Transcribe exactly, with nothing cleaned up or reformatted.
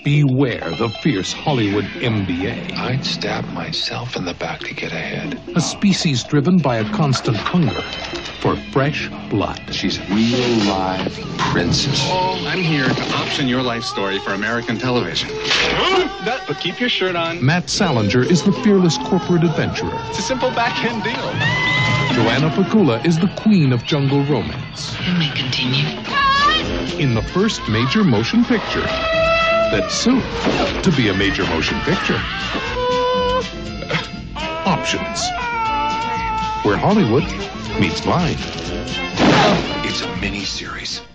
Beware the fierce Hollywood M B A. I'd stab myself in the back to get ahead. A species driven by a constant hunger for fresh blood. She's a real live princess. Oh, I'm here to option your life story for American television. But keep your shirt on. Matt Salinger is the fearless corporate adventurer. It's a simple back-end deal. Joanna Pacula is the queen of jungle romance. You may continue. In the first major motion picture that's soon to be a major motion picture. Options. Where Hollywood meets mine. It's a mini-series.